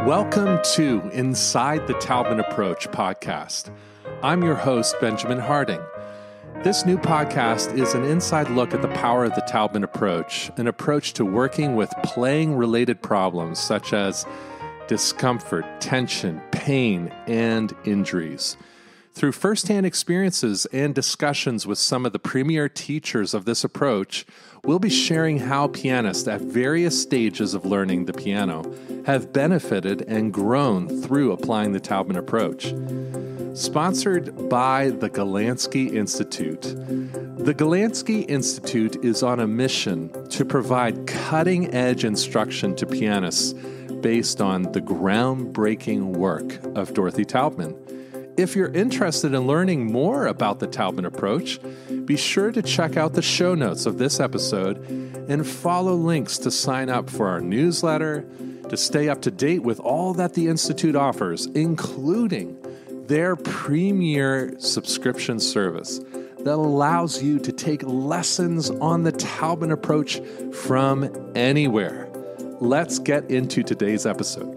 Welcome to Inside the Taubman Approach podcast. I'm your host, Benjamin Harding. This new podcast is an inside look at the power of the Taubman Approach, an approach to working with playing-related problems such as discomfort, tension, pain, and injuries. Through firsthand experiences and discussions with some of the premier teachers of this approach, we'll be sharing how pianists at various stages of learning the piano have benefited and grown through applying the Taubman Approach. Sponsored by the Golandsky Institute. The Golandsky Institute is on a mission to provide cutting-edge instruction to pianists based on the groundbreaking work of Dorothy Taubman. If you're interested in learning more about the Taubman Approach, be sure to check out the show notes of this episode and follow links to sign up for our newsletter, to stay up to date with all that the Institute offers, including their premier subscription service that allows you to take lessons on the Taubman Approach from anywhere. Let's get into today's episode.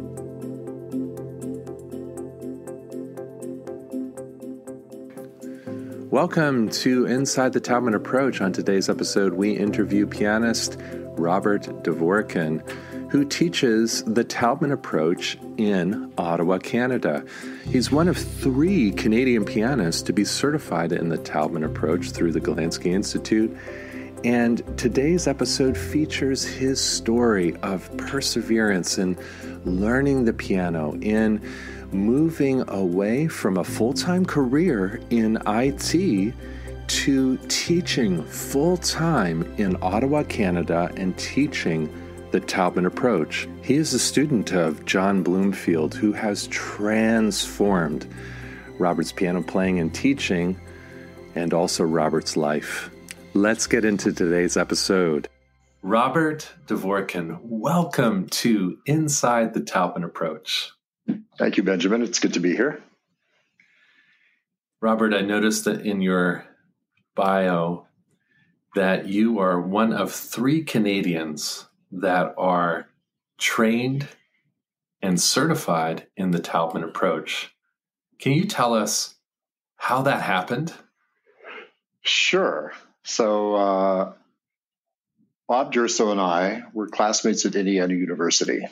Welcome to Inside the Taubman Approach. On today's episode, we interview pianist Robert Dvorkin, who teaches the Taubman Approach in Ottawa, Canada. He's one of 3 Canadian pianists to be certified in the Taubman Approach through the Golandsky Institute. And today's episode features his story of perseverance in learning the piano, in moving away from a full-time career in IT to teaching full-time in Ottawa, Canada, and teaching the Taubman Approach. He is a student of John Bloomfield, who has transformed Robert's piano playing and teaching, and also Robert's life. Let's get into today's episode. Robert Dvorkin, welcome to Inside the Taubman Approach. Thank you, Benjamin. It's good to be here. Robert, I noticed that in your bio that you are one of 3 Canadians that are trained and certified in the Taubman Approach. Can you tell us how that happened? Sure. So Bob Durso and I were classmates at Indiana University.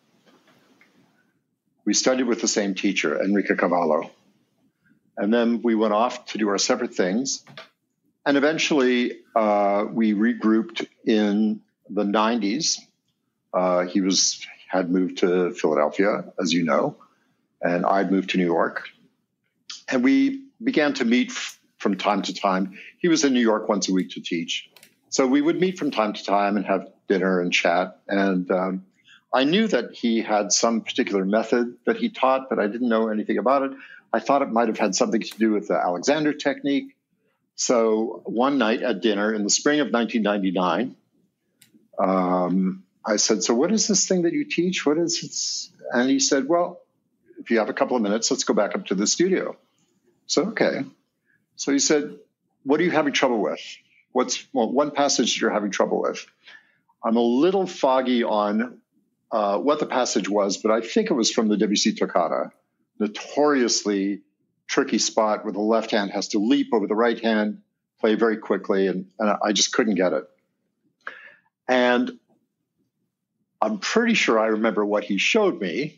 We studied with the same teacher, Enrique Cavallo. And then we went off to do our separate things. And eventually we regrouped in the 90s. He had moved to Philadelphia, as you know, and I'd moved to New York. And we began to meet from time to time. He was in New York once a week to teach. So we would meet from time to time and have dinner and chat. And I knew that he had some particular method that he taught, but I didn't know anything about it. I thought it might have had something to do with the Alexander technique. So one night at dinner in the spring of 1999, I said, "So what is this thing that you teach? What is it?" And he said, "Well, if you have a couple of minutes, let's go back up to the studio." So, okay. So he said, "What are you having trouble with? One passage that you're having trouble with?" I'm a little foggy on what the passage was, but I think it was from the Debussy Toccata, notoriously tricky spot where the left hand has to leap over the right hand, play very quickly, and I just couldn't get it. And I'm pretty sure I remember what he showed me.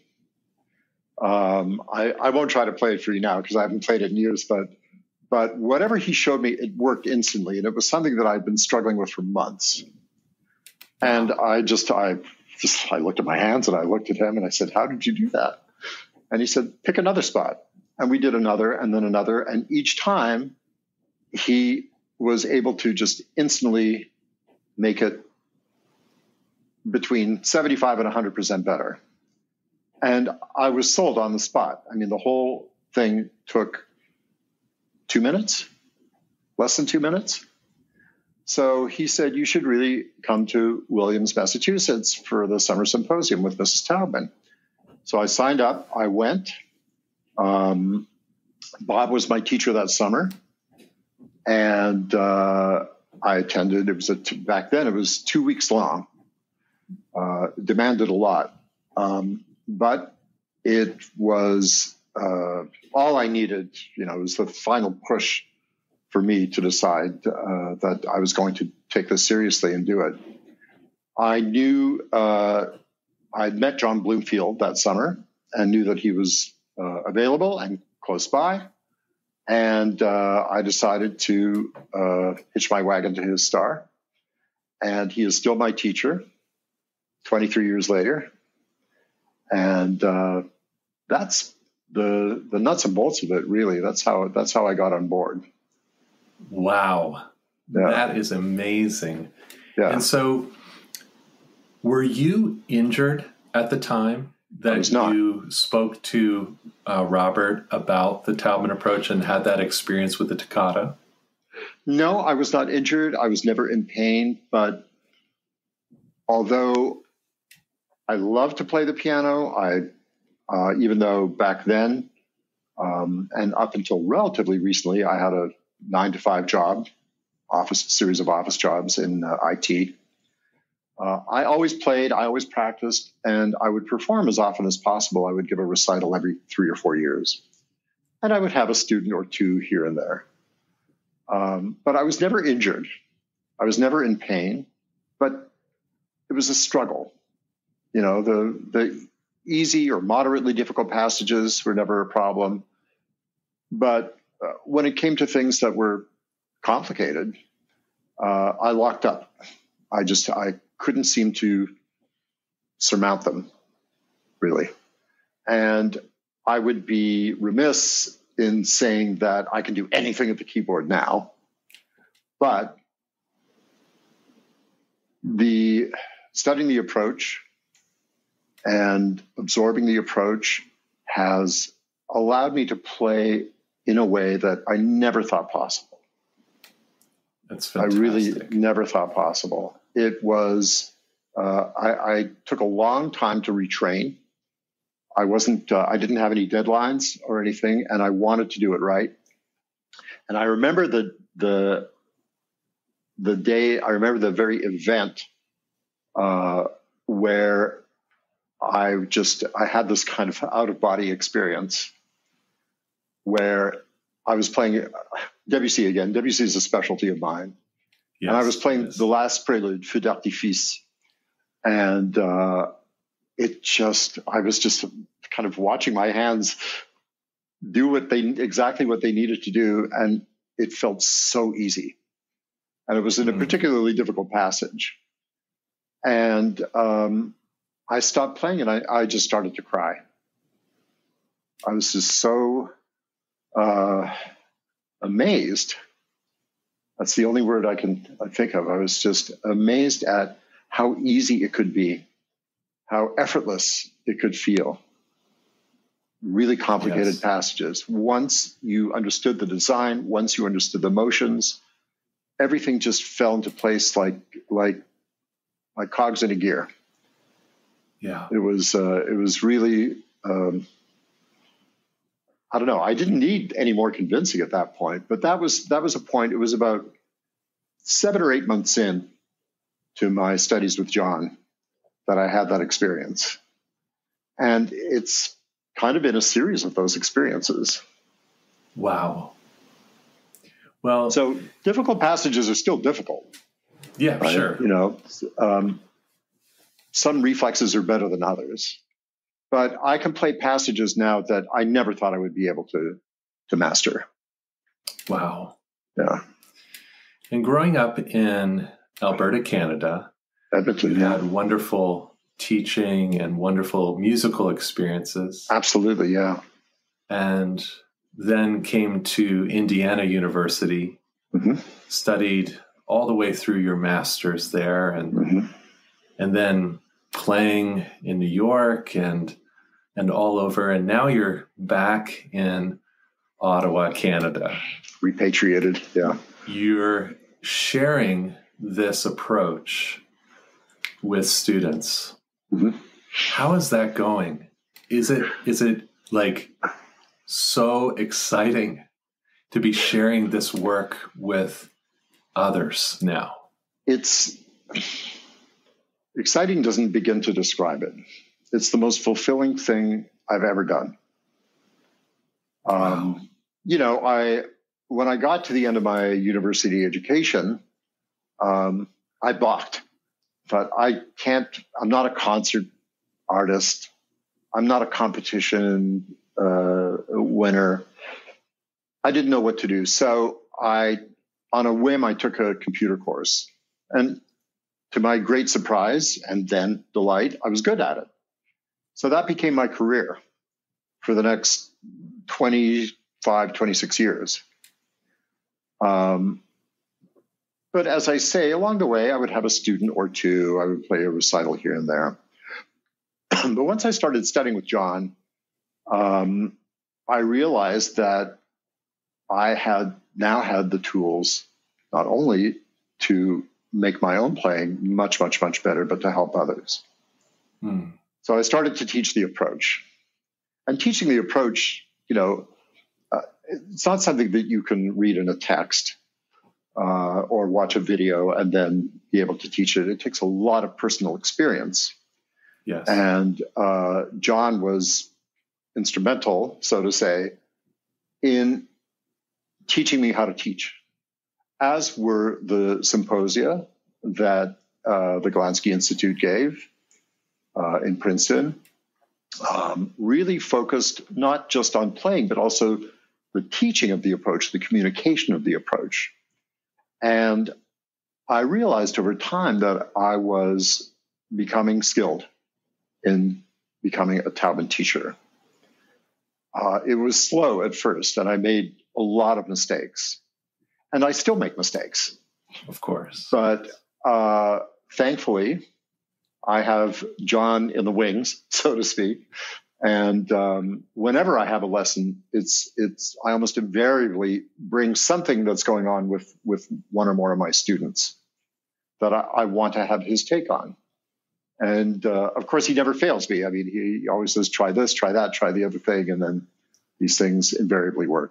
I won't try to play it for you now because I haven't played it in years, but whatever he showed me, it worked instantly, and it was something that I'd been struggling with for months. And I looked at my hands and I looked at him and I said, "How did you do that?" And he said, "Pick another spot." And we did another and then another. And each time he was able to just instantly make it between 75 and 100% better. And I was sold on the spot. I mean, the whole thing took 2 minutes, less than 2 minutes. So he said, "You should really come to Williams, Massachusetts for the summer symposium with Mrs. Taubman." So I signed up. I went. Bob was my teacher that summer. And I attended. It was back then, it was 2 weeks long. Demanded a lot. but it was all I needed. It was the final push for me to decide that I was going to take this seriously and do it. I knew I'd met John Bloomfield that summer and knew that he was available and close by. And I decided to hitch my wagon to his star. And he is still my teacher 23 years later. And that's the nuts and bolts of it, really. That's how I got on board. Wow. Yeah. That is amazing. Yeah. And so were you injured at the time that you spoke to Robert about the Taubman approach and had that experience with the toccata? No, I was not injured. I was never in pain. But although I love to play the piano, even though back then and up until relatively recently, I had a 9-to-5 job, series of office jobs in IT. I always played, I always practiced, and I would perform as often as possible. I would give a recital every 3 or 4 years. And I would have a student or two here and there. But I was never injured. I was never in pain, but it was a struggle. The easy or moderately difficult passages were never a problem. But when it came to things that were complicated, I locked up. I couldn't seem to surmount them, really. And I would be remiss in saying that I can do anything at the keyboard now. But studying the approach and absorbing the approach has allowed me to play in a way that I never thought possible. That's fantastic. I really never thought possible. It was, I took a long time to retrain. I didn't have any deadlines or anything, and I wanted to do it right. And I remember the very event where I had this kind of out-of-body experience where I was playing Debussy again. Debussy is a specialty of mine. Yes, and I was playing the last prelude, Feu d'artifice. And I was just kind of watching my hands do exactly what they needed to do. And it felt so easy. And it was in a particularly difficult passage. And I stopped playing and I just started to cry. I was just so amazed. That's the only word I think of. I was just amazed at how easy it could be, how effortless it could feel. Really complicated passages. Once you understood the design, once you understood the motions, everything just fell into place like cogs in a gear. Yeah, it was really. I don't know. I didn't need any more convincing at that point, but that was a point. It was about 7 or 8 months in to my studies with John that I had that experience. And it's kind of been a series of those experiences. Wow. Well, so difficult passages are still difficult. Yeah, right? Sure. Some reflexes are better than others. But I can play passages now that I never thought I would be able to master. Wow. Yeah. And growing up in Alberta, Canada, Edmonton, you had wonderful teaching and wonderful musical experiences. Absolutely, yeah. And then came to Indiana University, studied all the way through your master's there, and then playing in New York and all over, and now you're back in Ottawa, Canada. Repatriated, yeah. You're sharing this approach with students. How is that going? Is it like so exciting to be sharing this work with others now? It's exciting doesn't begin to describe it. it's the most fulfilling thing I've ever done. Wow. When I got to the end of my university education, I balked. But I'm not a concert artist. I'm not a competition winner. I didn't know what to do. So on a whim, I took a computer course. And to my great surprise and then delight, I was good at it. So that became my career for the next 25, 26 years. But as I say, along the way, I would have a student or two. I would play a recital here and there. But once I started studying with John, I realized that I had the tools not only to make my own playing much, much, much better, but to help others. So I started to teach the approach. And teaching the approach, it's not something that you can read in a text or watch a video and then be able to teach it. It takes a lot of personal experience. Yes. And John was instrumental, so to say, in teaching me how to teach, as were the symposia that the Golandsky Institute gave in Princeton, really focused not just on playing, but also the teaching of the approach, the communication of the approach. And I realized over time that I was becoming skilled in becoming a Taubman teacher. It was slow at first, and I made a lot of mistakes. And I still make mistakes. Of course. But thankfully, I have John in the wings, so to speak. And whenever I have a lesson, I almost invariably bring something that's going on with one or more of my students that I want to have his take on. And of course, he never fails me. I mean, he always says, try this, try that, try the other thing. And then these things invariably work.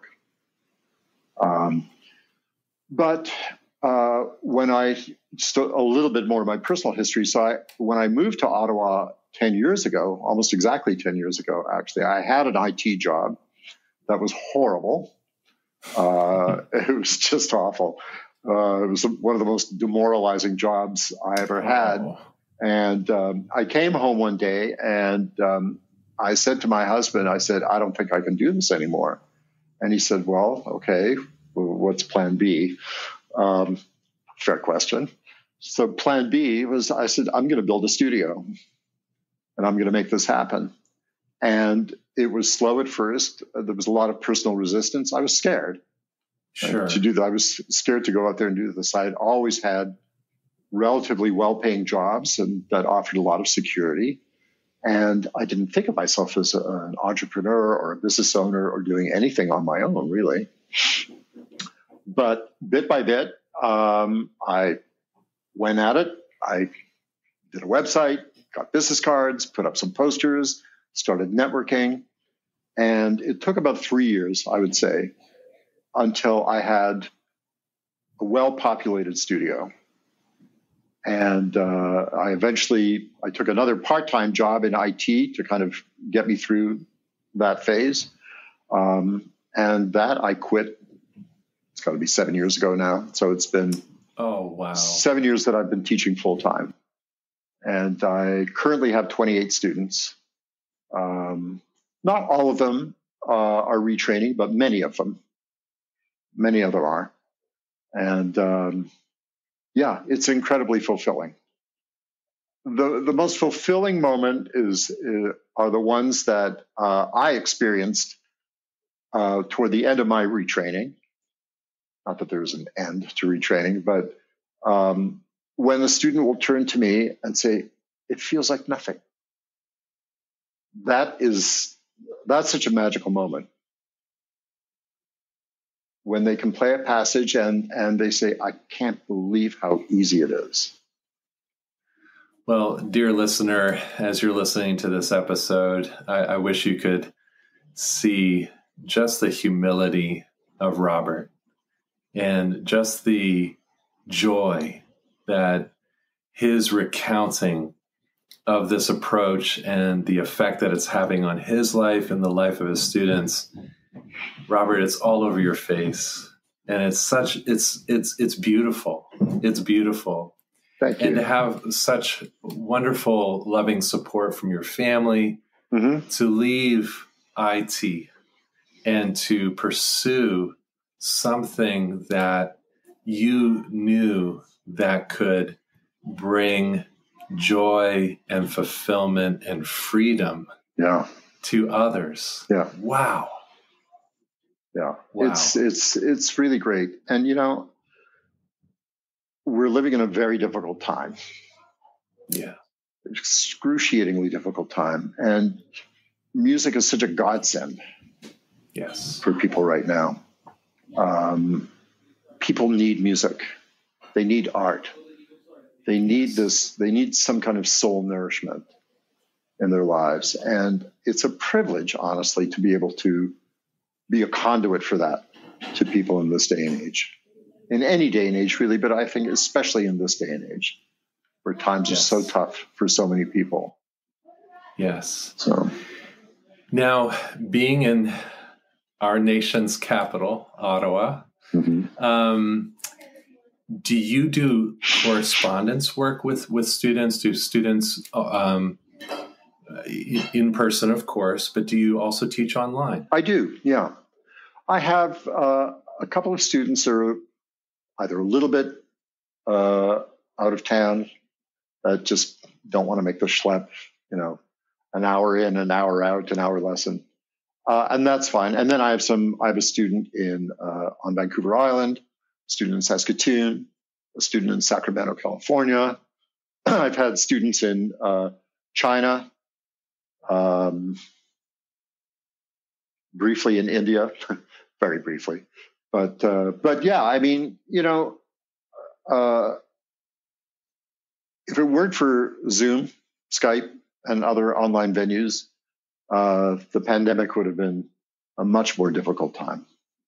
But when just a little bit more of my personal history. So when I moved to Ottawa 10 years ago, almost exactly 10 years ago, actually, I had an IT job that was horrible. It was just awful. It was one of the most demoralizing jobs I ever had. Oh. And I came home one day and I said to my husband, I said, I don't think I can do this anymore. And he said, well, okay, what's plan B? Fair question. So plan B was, I said, I'm going to build a studio and I'm going to make this happen. And it was slow at first. There was a lot of personal resistance. I was scared to do that. I was scared to go out there and do this. I had always had relatively well-paying jobs and that offered a lot of security. And I didn't think of myself as an entrepreneur or a business owner or doing anything on my own, really. But bit by bit, I went at it. I did a website, got business cards, put up some posters, started networking. And it took about 3 years, I would say, until I had a well-populated studio. And I took another part-time job in IT to kind of get me through that phase. And that I quit. It's got to be 7 years ago now. So it's been 7 years that I've been teaching full-time. And I currently have 28 students. Not all of them are retraining, but many of them are. And yeah, it's incredibly fulfilling. The most fulfilling moment are the ones that I experienced toward the end of my retraining. Not that there was an end to retraining, but when the student will turn to me and say, "It feels like nothing." That's such a magical moment. When they can play a passage and they say, "I can't believe how easy it is." Well, dear listener, as you're listening to this episode, I wish you could see just the humility of Robert and just the joy that his recounting of this approach and the effect that it's having on his life and the life of his students, Robert, it's all over your face. And it's beautiful. It's beautiful. Thank you. And to have such wonderful, loving support from your family, to leave IT and to pursue something that you knew that could bring joy and fulfillment and freedom to others. Yeah. Wow. Yeah. Wow. It's really great. And, we're living in a very difficult time. Yeah. Excruciatingly difficult time. And music is such a godsend. Yes. For people right now. People need music. They need art. They need this. They need some kind of soul nourishment in their lives. And it's a privilege, honestly, to be able to be a conduit for that to people in this day and age. In any day and age, really, but I think especially in this day and age, where times are so tough for so many people. Yes. So now, being in our nation's capital, Ottawa, do you do correspondence work with students? Do students in person, of course, but do you also teach online? I do, yeah. I have a couple of students that are either a little bit out of town that just don't want to make the schlep, an hour in, an hour out, an hour lesson. And that's fine. And then I have a student on Vancouver Island, a student in Saskatoon, a student in Sacramento, California. I've had students in China, briefly in India, very briefly. But yeah, I mean, if it weren't for Zoom, Skype, and other online venues, the pandemic would have been a much more difficult time.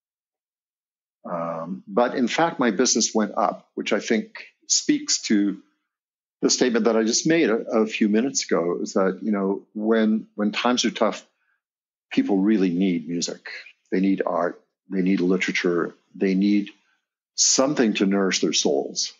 But in fact, my business went up, which I think speaks to the statement that I just made a few minutes ago, is that, when times are tough, people really need music. They need art. They need literature. They need something to nourish their souls.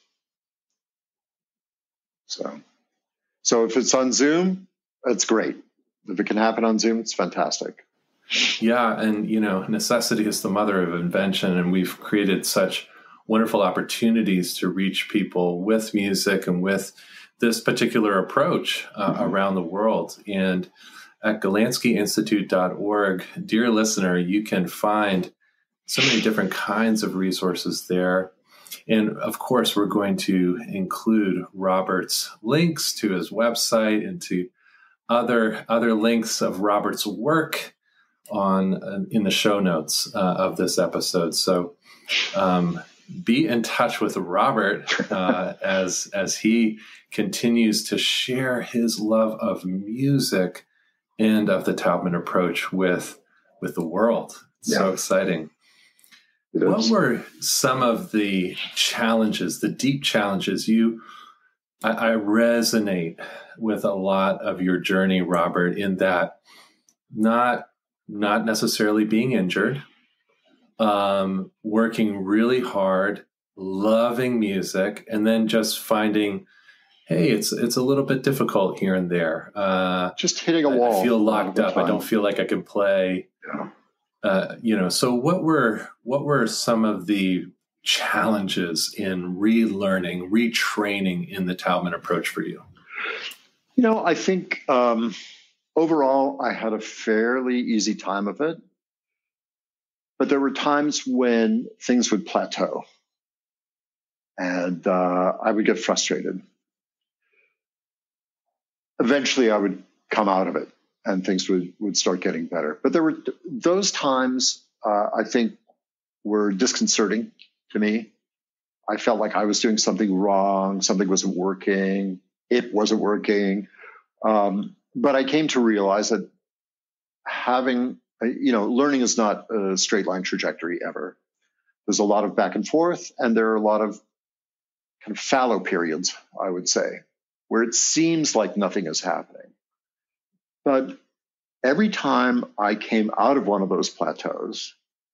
So if it's on Zoom, that's great. If it can happen on Zoom, it's fantastic. Yeah. And, necessity is the mother of invention. And we've created such wonderful opportunities to reach people with music and with this particular approach around the world. And at GolandskyInstitute.org, dear listener, you can find so many different kinds of resources there. And of course, we're going to include Robert's links to his website and to other links of Robert's work in the show notes of this episode. So be in touch with Robert as he continues to share his love of music and of the Taubman Approach with the world. It's so exciting. What were some of the challenges, the deep challenges? I resonate with a lot of your journey, Robert, in that not necessarily being injured, working really hard, loving music, and then just finding, hey, it's a little bit difficult here and there. Just hitting a wall. I feel locked up. I don't feel like I can play. Yeah. So what were some of the challenges in relearning, retraining in the Taubman Approach for you? I think overall I had a fairly easy time of it, but there were times when things would plateau and I would get frustrated. Eventually I would come out of it and things would start getting better. But there were those times I think were disconcerting to me. I felt like I was doing something wrong. Something wasn't working. It wasn't working. But I came to realize that learning is not a straight line trajectory ever. There's a lot of back and forth, and there are a lot of kind of fallow periods, I would say. where it seems like nothing is happening. But every time I came out of one of those plateaus,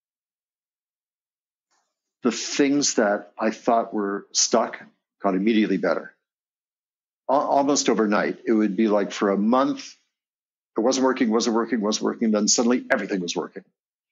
the things that I thought were stuck got immediately better. Almost overnight. It would be like for a month, it wasn't working. Then suddenly everything was working.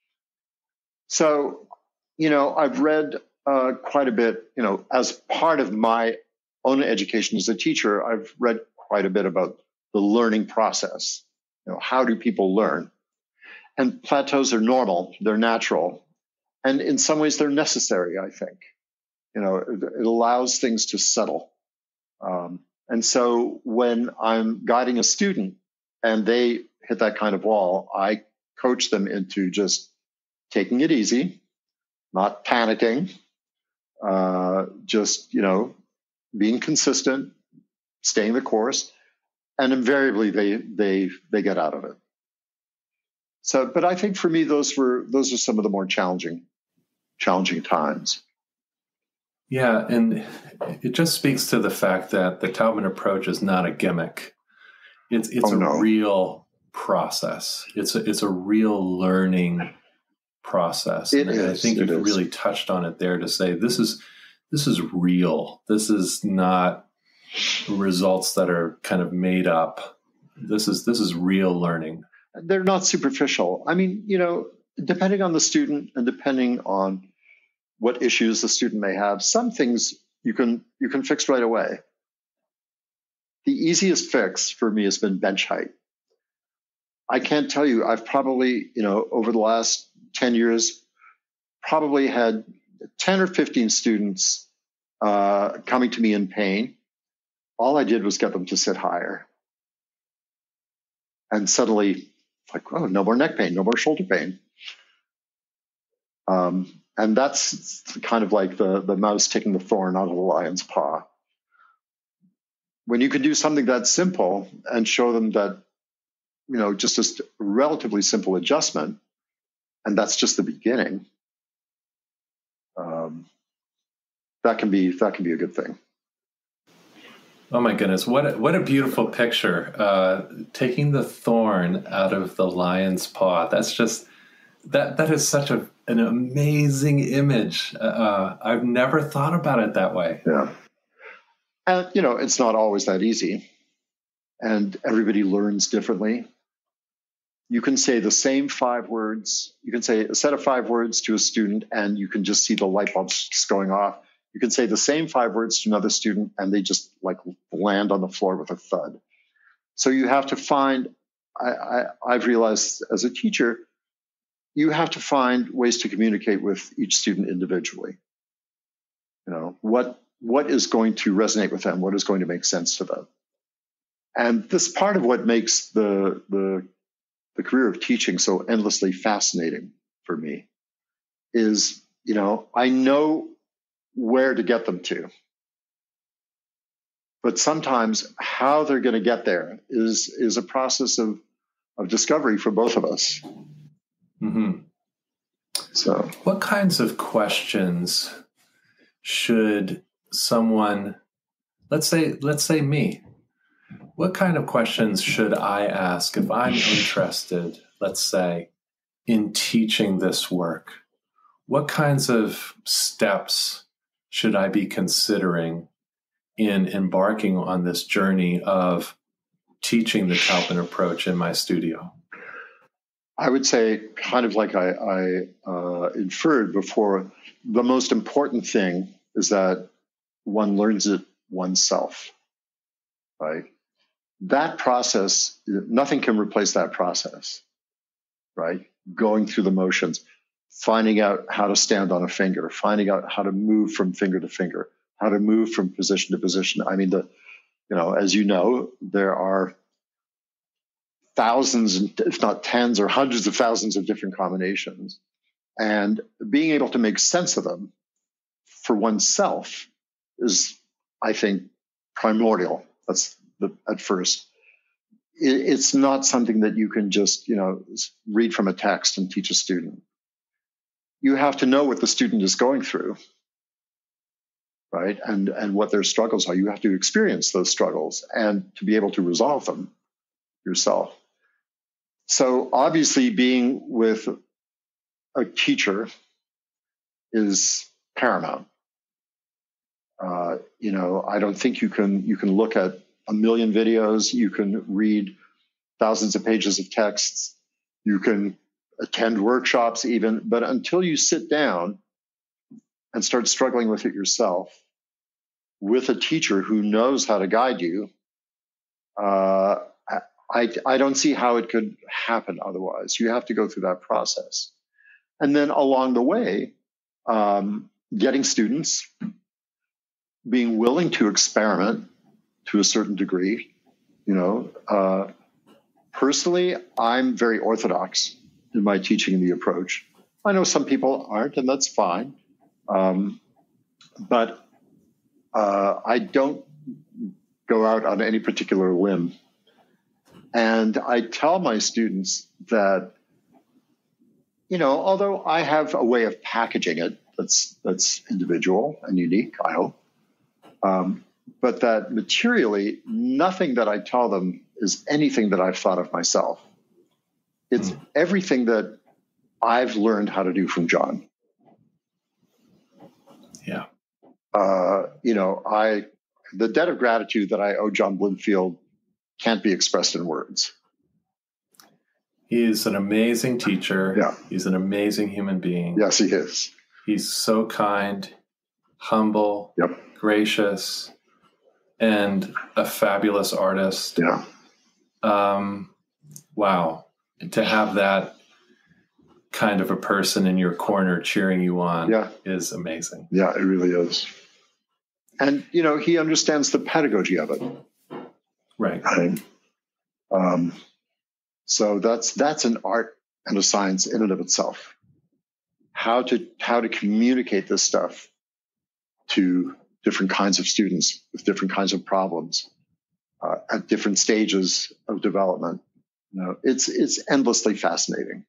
So, I've read quite a bit, as part of my own education as a teacher, I've read quite a bit about the learning process. How do people learn? And plateaus are normal, they're natural. And in some ways, they're necessary, I think. It allows things to settle. And so when I'm guiding a student and they hit that kind of wall, I coach them into just taking it easy, not panicking, just, being consistent, staying the course. And invariably they get out of it. So, but I think for me, those are some of the more challenging times. Yeah, and it just speaks to the fact that the Taubman approach is not a gimmick. It's a real process. It's a real learning process. And I think you've really touched on it there to say this is real. This is not results that are kind of made up. This is real learning. They're not superficial. I mean, depending on the student and depending on what issues the student may have, some things you can fix right away. The easiest fix for me has been bench height. I can't tell you, I've probably, over the last 10 years, probably had 10 or 15 students coming to me in pain. All I did was get them to sit higher. And suddenly, like, oh, no more neck pain, no more shoulder pain. And that's kind of like the mouse taking the thorn out of the lion's paw. When you can do something that simple and show them that, just a relatively simple adjustment, and that's just the beginning, that can be a good thing. Oh my goodness, what a beautiful picture. Taking the thorn out of the lion's paw. That's just that is such an amazing image. I've never thought about it that way. Yeah. And it's not always that easy. And everybody learns differently. You can say the same 5 words. You can say a set of 5 words to a student and you can just see the light bulbs just going off. You can say the same 5 words to another student and they just like land on the floor with a thud. So you have to find, I've realized as a teacher, you have to find ways to communicate with each student individually. What is going to resonate with them? What is going to make sense to them? And this part of what makes the career of teaching so endlessly fascinating for me is, I know where to get them to. But sometimes how they're going to get there is a process of discovery for both of us. Mm-hmm. So, what kinds of questions should someone, let's say me, what kind of questions should I ask if I'm interested, let's say, in teaching this work? What kinds of steps should I be considering in embarking on this journey of teaching the Taubman approach in my studio? I would say, kind of like I inferred before, the most important thing is that one learns it oneself, right? That process, nothing can replace that process, right? Going through the motions, finding out how to stand on a finger, finding out how to move from finger to finger, how to move from position to position. I mean, as you know, there are thousands, if not tens or hundreds of thousands of different combinations. And being able to make sense of them for oneself is, I think, primordial. That's at first. It's not something that you can just, read from a text and teach a student. You have to know what the student is going through. right? And what their struggles are. You have to experience those struggles and to be able to resolve them yourself. So obviously being with a teacher is paramount. I don't think you can look at a million videos, you can read thousands of pages of texts, you can attend workshops even, but until you sit down and start struggling with it yourself with a teacher who knows how to guide you, I don't see how it could happen otherwise. You have to go through that process. And then along the way, getting students, being willing to experiment to a certain degree. Personally, I'm very orthodox in my teaching and the approach. I know some people aren't, and that's fine. But I don't go out on any particular limb. And I tell my students that, although I have a way of packaging it that's individual and unique, I hope, but that materially, nothing that I tell them is anything that I've thought of myself. It's everything that I've learned how to do from John. Yeah. The debt of gratitude that I owe John Bloomfield can't be expressed in words. He's an amazing teacher. Yeah. He's an amazing human being. Yes, he is. He's so kind, humble, Yep. gracious, and a fabulous artist. Yeah. Wow. To have that kind of a person in your corner cheering you on is amazing. Yeah, it really is. And, he understands the pedagogy of it. Right. So that's an art and a science in and of itself. How to communicate this stuff to different kinds of students with different kinds of problems at different stages of development. It's endlessly fascinating.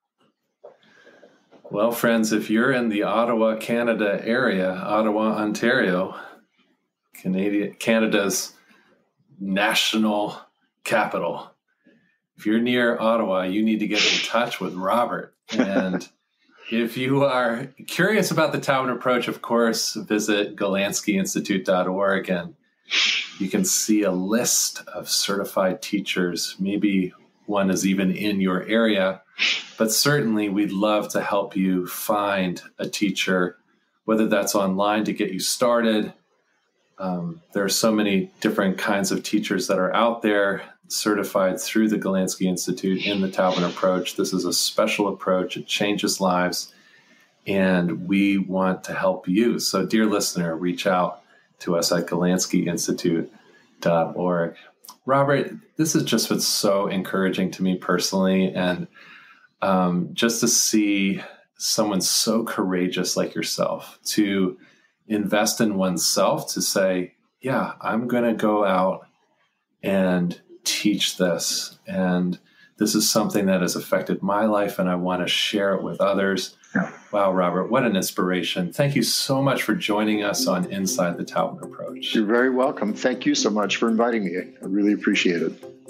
Well, friends, if you're in the Ottawa, Canada area, Ottawa, Ontario, Canada's national capital, if you're near Ottawa, you need to get in touch with Robert. And if you are curious about the Taubman Approach, of course, visit GolandskyInstitute.org, and you can see a list of certified teachers. Maybe one is even in your area, but certainly we'd love to help you find a teacher, whether that's online to get you started. There are so many different kinds of teachers that are out there certified through the Golandsky Institute in the Taubman Approach. This is a special approach. It changes lives, and we want to help you. So, dear listener, reach out to us at GolandskyInstitute.org. Robert, this is just what's so encouraging to me personally, and just to see someone so courageous like yourself to invest in oneself, to say, yeah, I'm going to go out and teach this. And this is something that has affected my life, and I want to share it with others. Yeah. Wow, Robert, what an inspiration. Thank you so much for joining us on Inside the Taubman Approach. You're very welcome. Thank you so much for inviting me. I really appreciate it.